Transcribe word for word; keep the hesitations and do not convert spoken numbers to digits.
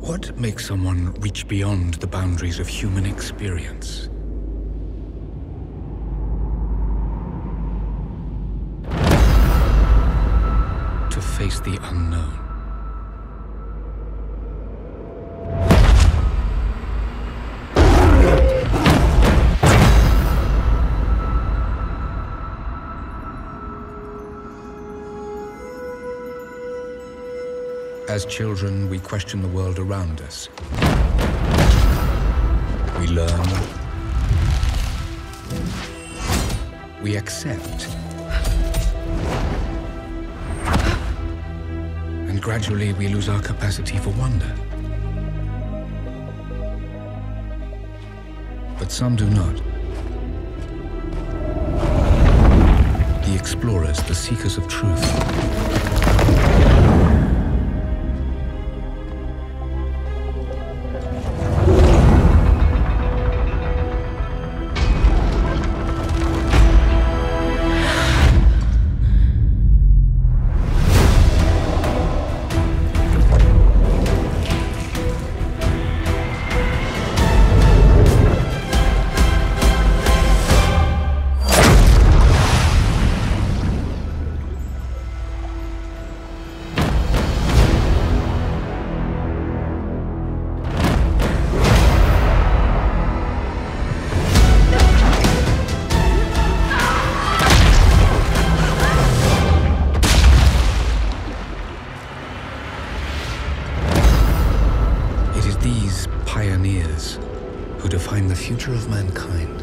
What makes someone reach beyond the boundaries of human experience? To face the unknown. As children, we question the world around us. We learn. We accept. And gradually, we lose our capacity for wonder. But some do not. The explorers, the seekers of truth. These pioneers who define the future of mankind.